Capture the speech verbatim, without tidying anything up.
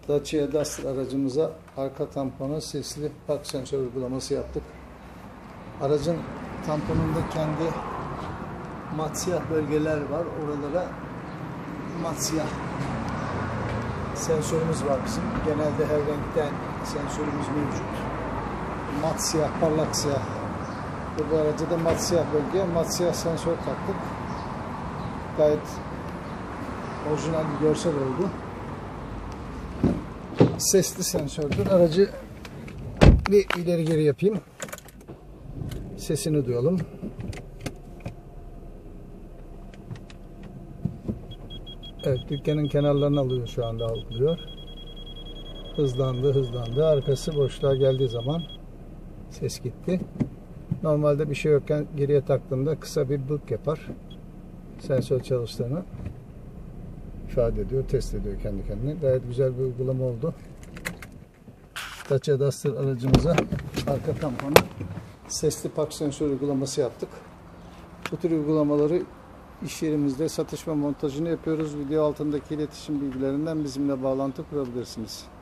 Dacia Duster aracımıza arka tampona sesli park sensör uygulaması yaptık. Aracın tamponunda kendi mat siyah bölgeler var. Oralara mat siyah sensörümüz var bizim. Genelde her renkten sensörümüz mevcut. Mat siyah, parlak siyah. Bu aracı da mat siyah bölgeye mat siyah sensör taktık. Gayet orijinal bir görsel oldu. Sesli sensördür. Aracı bir ileri geri yapayım. Sesini duyalım. Evet, dükkanın kenarlarını alıyor, şu anda algılıyor. Hızlandı, hızlandı. Arkası boşluğa geldiği zaman ses gitti. Normalde bir şey yokken geriye taktığında kısa bir bık yapar. Sensör çalıştığını ifade ediyor, test ediyor kendi kendine. Gayet güzel bir uygulama oldu. Dacia Duster aracımıza arka tampona sesli park sensör uygulaması yaptık. Bu tür uygulamaları iş yerimizde satış ve montajını yapıyoruz. Video altındaki iletişim bilgilerinden bizimle bağlantı kurabilirsiniz.